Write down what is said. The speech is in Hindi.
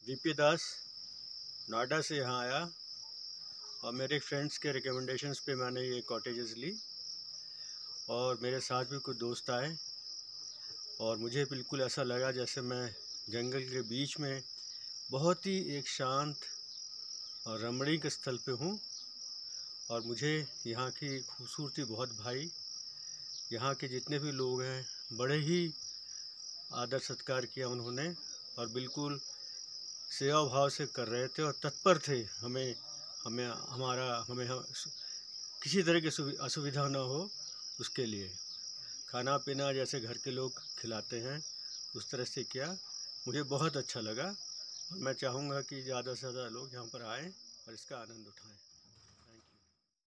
वीपी दास नोएडा से यहाँ आया और मेरे फ्रेंड्स के रिकमेंडेशंस पे मैंने ये कॉटेजेस ली और मेरे साथ भी कुछ दोस्त आए और मुझे बिल्कुल ऐसा लगा जैसे मैं जंगल के बीच में बहुत ही एक शांत और रमणीक स्थल पे हूँ। और मुझे यहाँ की खूबसूरती बहुत भाई। यहाँ के जितने भी लोग हैं बड़े ही आदर सत्कार किया उन्होंने और बिल्कुल सेवा भाव से कर रहे थे और तत्पर थे हमें हमें हमारा हमें हम, किसी तरह की असुविधा ना हो उसके लिए। खाना पीना जैसे घर के लोग खिलाते हैं उस तरह से किया। मुझे बहुत अच्छा लगा और मैं चाहूँगा कि ज़्यादा से ज़्यादा लोग यहाँ पर आएँ और इसका आनंद उठाएँ।